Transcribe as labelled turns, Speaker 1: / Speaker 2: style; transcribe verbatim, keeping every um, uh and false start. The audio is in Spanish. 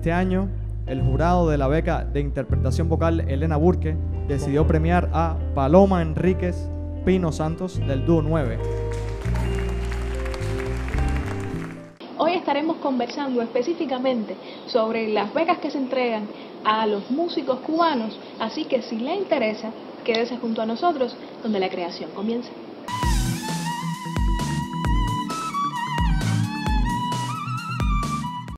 Speaker 1: Este año, el jurado de la beca de interpretación vocal Elena Burke decidió premiar a Paloma Enríquez Pino Santos del dúo nueve.
Speaker 2: Hoy estaremos conversando específicamente sobre las becas que se entregan a los músicos cubanos, así que si le interesa, quédese junto a nosotros, donde la creación comienza.